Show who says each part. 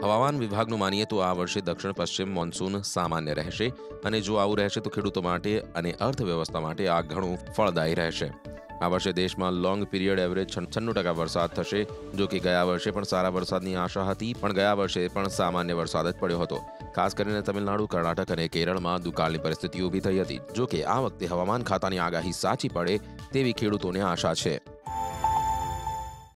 Speaker 1: હવામાન વિભાગનું માનીએ તો આ વર્ષે દક્ષિણ પશ્ચિમ મોન્સૂન સામાન્ય રહેશે અને જો આવું રહેશે તો ખેડૂતો માટે અને અર્થવ્યવસ્થા માટે આ ઘણું ફળદાયી રહેશે। આ વર્ષે દેશમાં લોંગ પીરિયડ એવરેજ 96% વરસાદ થશે। જો કે ગયા વર્ષે પણ સારા વરસાદની આશા હતી, પણ ગયા વર્ષે પણ સામાન્ય વરસાદ જ પડ્યો હતો। ખાસ કરીને તમિલનાડુ, કર્ણાટક અને કેરળમાં દુકાળની પરિસ્થિતિ ઊભી થઈ હતી। જો કે આ વખતે હવામાન ખાતાની આગાહી સાચી પડે તેવી ખેડૂતોને આશા છે।